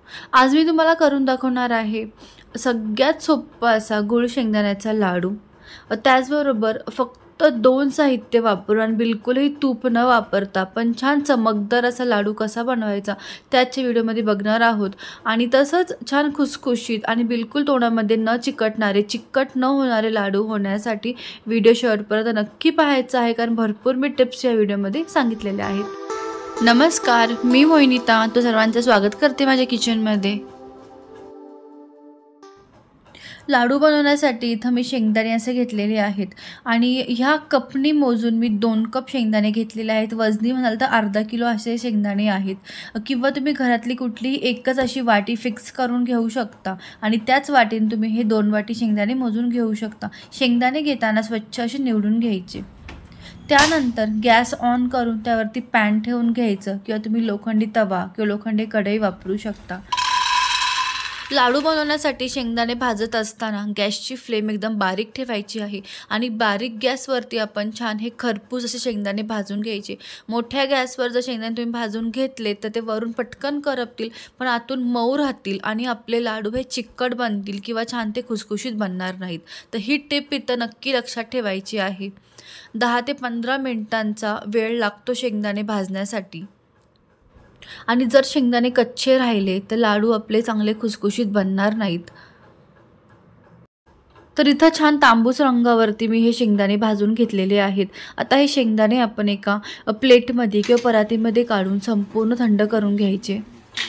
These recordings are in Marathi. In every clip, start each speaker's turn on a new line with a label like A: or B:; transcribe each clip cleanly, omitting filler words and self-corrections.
A: आज मी तुम्हाला करून दाखवणार आहे सगळ्यात सोपा असा गुळ शेंगदाण्याचा लाडू। त्याचबरोबर फक्त 2 साहित्य वापरून आणि बिलकुलही तूप न वापरता पण छान चमकदार असा लाडू कसा बनवायचा त्याच्या व्हिडिओमध्ये बघणार आहोत। आणि तसंच छान खुसखुशीत आणि बिलकुल तोंडामध्ये न चिकटणारे, चिकट न होणारे लाडू होण्यासाठी व्हिडिओ शेवटपर्यंत नक्की पाहायचा आहे, कारण भरपूर मी टिप्स या व्हिडिओमध्ये सांगितलेल्या आहेत। नमस्कार, मी मोहिनीता तो सर्वांचं स्वागत करते माझ्या किचनमध्ये। लाडू बनवण्यासाठी इथं मी शेंगदाणे असे घेतलेले आहेत आणि ह्या कपनी मोजून मी 2 कप शेंगदाणे घेतलेले आहेत। वजनी म्हणाल तर अर्धा किलो असे शेंगदाणे आहेत किंवा तुम्ही घरातली कुठलीही एकच अशी वाटी फिक्स करून घेऊ शकता आणि त्याच वाटीने तुम्ही हे 2 वाटी शेंगदाणे मोजून घेऊ शकता। शेंगदाणे घेताना स्वच्छ असे निवडून घ्यायचे। त्यानंतर गॅस ऑन करून त्यावरती पॅन ठेवून घ्यायचं किंवा तुम्ही लोखंडी तवा किंवा लोखंडी कढई वापरू शकता। लाडू बनवण्यासाठी शेंगदाणे भाजत असताना गॅसची फ्लेम एकदम बारीक ठेवायची आहे आणि बारीक गॅसवरती आपण छान हे खरपूस असे शेंगदाणे भाजून घ्यायचे। मोठ्या गॅसवर जर शेंगदाणे तुम्ही भाजून घेतले तर ते वरून पटकन करपतील पण आतून मऊ राहतील आणि आपले लाडू हे चिकट बनतील किंवा छान ते खुसखुशीत बनणार नाहीत। तर ही टिप इथं नक्की लक्षात ठेवायची आहे। 10 ते 15 मिनिटांचा वेळ लागतो शेंगदाणे भाजण्यासाठी आणि जर शेंगदाणे कच्चे राहिले तर लाडू आपले चांगले खुसखुशीत बनणार नाहीत। तर इथं छान तांबूस रंगावरती मी हे शेंगदाणे भाजून घेतलेले आहेत। आता हे शेंगदाणे आपण एका प्लेटमध्ये किंवा परातीमध्ये काढून संपूर्ण थंड करून घ्यायचे।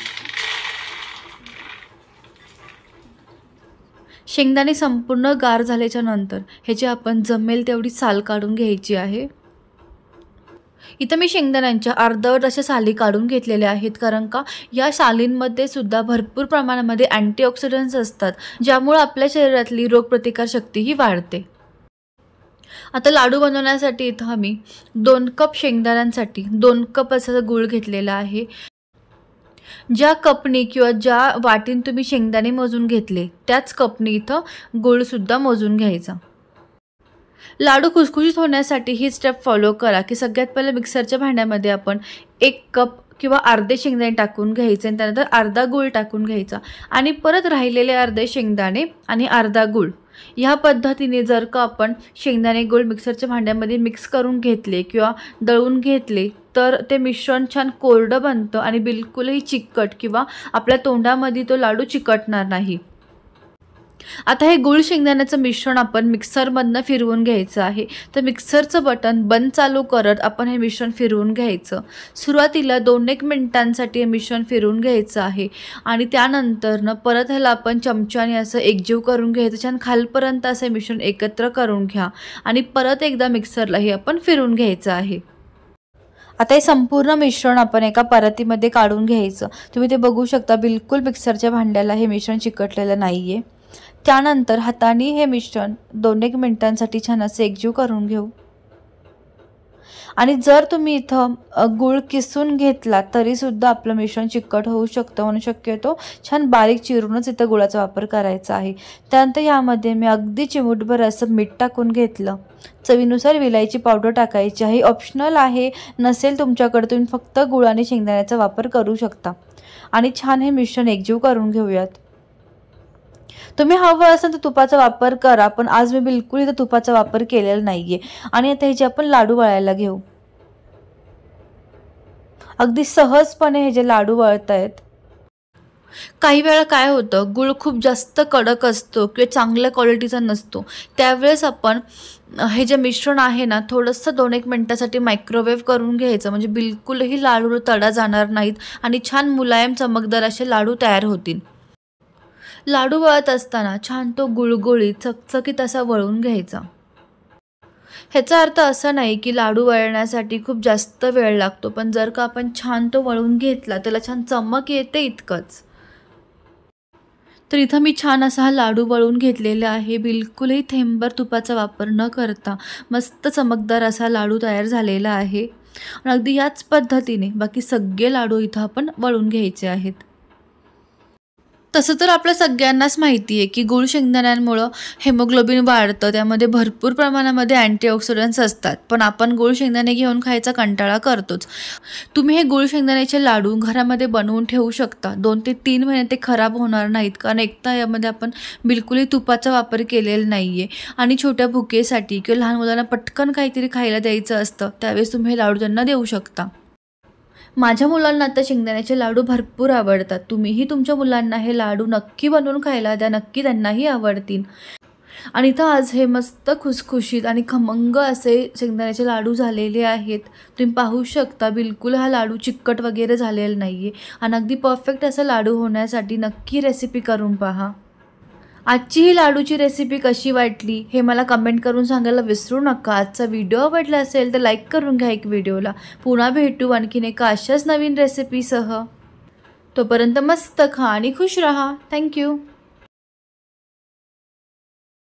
A: शेंगदाणे संपूर्ण गार झाल्याच्या नंतर ह्याची आपण जमेल तेवढी साल काढून घ्यायची आहे। इथं मी शेंगदाण्यांच्या अर्धवट अशा साली काढून घेतलेल्या आहेत, कारण का या सालींमध्ये सुद्धा भरपूर प्रमाणामध्ये अँटीऑक्सिडंट्स असतात ज्यामुळे आपल्या शरीरातली रोगप्रतिकारशक्ती ही वाढते। आता लाडू बनवण्यासाठी इथं आम्ही 2 कप शेंगदाण्यांसाठी 2 कप असा गूळ घेतलेला आहे। ज्या कपनी किंवा ज्या वाटीने तुम्ही शेंगदाणे मोजून घेतले त्याच कपनी इथं गूळ सुद्धा मोजून घ्यायचा। लाडू खुसखुशीत होण्यासाठी ही स्टेप फॉलो करा की सगळ्यात पहिले मिक्सरच्या भांड्यामध्ये आपण 1 कप किंवा अर्धे शेंगदाणे टाकून घ्यायचे आणि त्यानंतर अर्धा गूळ टाकून घ्यायचा आणि परत राहिलेले अर्धे शेंगदाणे आणि अर्धा गूळ ह्या पद्धतीने जर का आपण शेंगदाणे गूळ मिक्सरच्या भांड्यामध्ये मिक्स करून घेतले किंवा दळून घेतले तर ते मिश्रण छान कोरडं बनतं आणि बिलकुलही चिकट किंवा आपल्या तोंडामध्ये तो लाडू चिकटणार नाही। आता हे गूळ शेंगदाण्याचं मिश्रण आपण मिक्सरमधनं फिरवून घ्यायचं आहे। तर मिक्सरचं बटन बंद चालू करत आपण हे मिश्रण फिरवून घ्यायचं। सुरुवातीला 2-1 मिनिटांसाठी हे मिश्रण फिरवून घ्यायचं आहे आणि त्यानंतर परत ह्याला आपण चमच्याने असं एकजीव करून घ्यायचं। छान खालपर्यंत असं मिश्रण एकत्र करून घ्या आणि परत एकदा मिक्सरला हे आपण फिरवून घ्यायचं आहे। आता हे संपूर्ण मिश्रण आपण एका परातीमध्ये काढून घ्यायचं। तुम्ही ते बघू शकता बिलकुल मिक्सरच्या भांड्याला हे मिश्रण चिकटलेलं नाहीये। त्यानंतर हाताने हे मिश्रण 2-1 मिनिटांसाठी छान असे एकजीव करून घेऊ आणि जर तुम्ही इथं गूळ किसून घेतला तरी सुद्धा आपलं मिश्रण चिकट होऊ शकतं, म्हणून शक्यतो छान बारीक चिरूनच इथं गुळाचा वापर करायचा आहे। त्यानंतर यामध्ये मी अगदी चिमूटभर असं मीठ टाकून घेतलं। चवीनुसार विलायची पावडर टाकायची आहे, ऑप्शनल आहे, नसेल तुमच्याकडे तुम्ही फक्त गूळ आणि शेंगदाण्याचा वापर करू शकता आणि छान हे मिश्रण एकजीव करून घेऊयात। तुम्ही हवं असेल तर तुपाचा वापर करा, पण आज मी बिलकुल इथं तुपाचा वापर केलेला नाहीये आणि आता ह्याचे आपण लाडू वळायला घेऊ। अगदी सहजपणे हे जे लाडू वळतायत। काही वेळा काय होतं, गूळ खूप जास्त कडक असतो किंवा चांगल्या क्वालिटीचा नसतो, त्यावेळेस आपण हे जे मिश्रण आहे ना थोडंसं 2-1 मिनिटासाठी मायक्रोवेव्ह करून घ्यायचं, म्हणजे बिलकुलही लाडू तडा जाणार नाहीत आणि छान मुलायम चमकदार असे लाडू तयार होतील। लाडू वळत असताना छान तो गुळगुळीत चकचकीत असा वळून घ्यायचा। ह्याचा अर्थ असा नाही की लाडू वळण्यासाठी खूप जास्त वेळ लागतो, पण जर का आपण छान तो वळून घेतला त्याला छान चमक येते इतकंच। तर इथं मी छान असा हा लाडू वळून घेतलेला आहे, बिलकुलही थेंबभर तुपाचा वापर न करता मस्त चमकदार असा लाडू तयार झालेला आहे आणि अगदी याच पद्धतीने बाकी सगळे लाडू इथं आपण वळून घ्यायचे आहेत। तसं तर आपल्या सगळ्यांनाच माहिती आहे की गूळ शेंगदाण्यांमुळं हेमोग्लोबिन वाढतं, त्यामध्ये भरपूर प्रमाणामध्ये अँटीऑक्सिडंट्स असतात. पण आपण गूळ शेंगदाणे घेऊन खायचा कंटाळा करतोच. तुम्ही हे गूळ शेंगदाण्याचे लाडू घरामध्ये बनवून ठेवू शकता. 2 ते 3 महिने ते खराब होणार नाहीत, कारण एकतर यामध्ये आपण बिलकुलही तुपाचा वापर केलेला नाही आहे आणि छोट्या भुकेसाठी किंवा लहान मुलांना पटकन काहीतरी खायला द्यायचं असतं, त्यावेळेस तुम्ही हे लाडू त्यांना देऊ शकता. माझ्या मुलांना आता शेंगदाण्याचे लाडू भरपूर आवडतात. तुम्हीही तुमच्या मुलांना हे लाडू नक्की बनवून खायला द्या, नक्की त्यांनाही आवडतील. आणि इथं आज हे मस्त खुसखुशीत आणि खमंग असे शेंगदाण्याचे लाडू झालेले आहेत. तुम्ही पाहू शकता, बिलकुल हा लाडू चिकट वगैरे झालेला नाही आहे आणि अगदी परफेक्ट असं लाडू होण्यासाठी नक्की रेसिपी करून पहा. आजची ही लाडूची रेसिपी कशी वाटली हे मला कमेंट करून सांगायला विसरू नका. आजचा व्हिडिओ आवडला असेल तर लाईक करून घ्या एक व्हिडिओला. पुन्हा भेटू आणखीन एका अशाच नवीन रेसिपीसह. तोपर्यंत मस्त खा आणि खुश रहा. थँक्यू.